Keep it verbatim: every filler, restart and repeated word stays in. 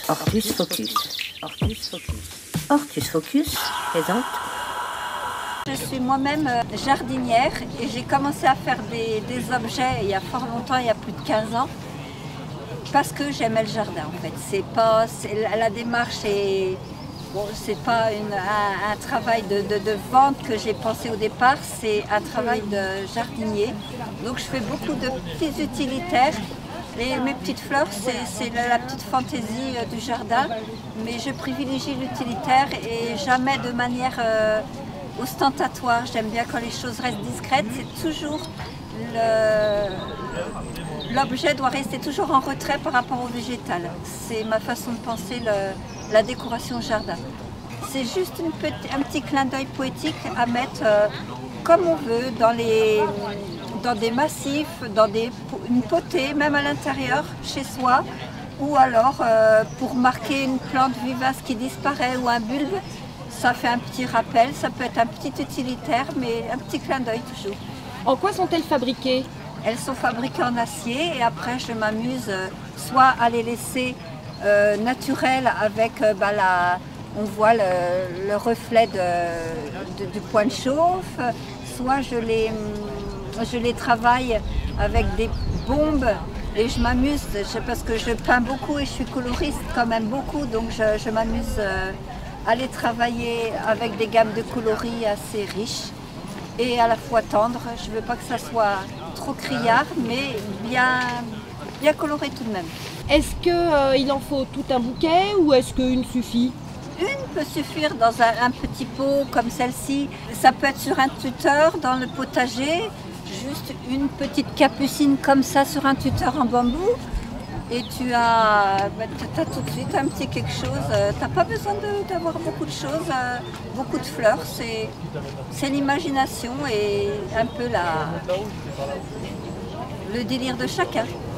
Ortus Focus. Ortus Focus. Ortus Focus présente. Je suis moi-même jardinière et j'ai commencé à faire des, des objets il y a fort longtemps, il y a plus de quinze ans, parce que j'aimais le jardin en fait. C'est pas, c'est, la, la démarche est, bon, c'est pas une, un, un travail de, de, de vente que j'ai pensé au départ, c'est un travail de jardinier. Donc je fais beaucoup de petits utilitaires. Et mes petites fleurs, c'est la, la petite fantaisie euh, du jardin, mais je privilégie l'utilitaire et jamais de manière euh, ostentatoire. J'aime bien quand les choses restent discrètes. C'est toujours l'objet doit rester toujours en retrait par rapport au végétal. C'est ma façon de penser le, la décoration au jardin. C'est juste une petit, un petit clin d'œil poétique à mettre euh, comme on veut dans les dans des massifs, dans des, une potée, même à l'intérieur, chez soi, ou alors euh, pour marquer une plante vivace qui disparaît ou un bulbe, ça fait un petit rappel, ça peut être un petit utilitaire, mais un petit clin d'œil toujours. En quoi sont-elles fabriquées? Elles sont fabriquées en acier et après je m'amuse euh, soit à les laisser euh, naturelles avec, euh, bah, la, on voit le, le reflet de, de, du point de chauffe, soit je les... Je les travaille avec des bombes et je m'amuse parce que je peins beaucoup et je suis coloriste quand même beaucoup, donc je, je m'amuse à les travailler avec des gammes de coloris assez riches et à la fois tendres. Je ne veux pas que ça soit trop criard, mais bien, bien coloré tout de même. Est-ce qu'il euh, en faut tout un bouquet ou est-ce qu'une suffit? Une peut suffire dans un, un petit pot comme celle-ci. Ça peut être sur un tuteur dans le potager. Juste une petite capucine comme ça sur un tuteur en bambou et tu as, bah, as tout de suite un petit quelque chose. Tu n'as pas besoin d'avoir beaucoup de choses, euh, beaucoup de fleurs. C'est l'imagination et un peu la, le délire de chacun.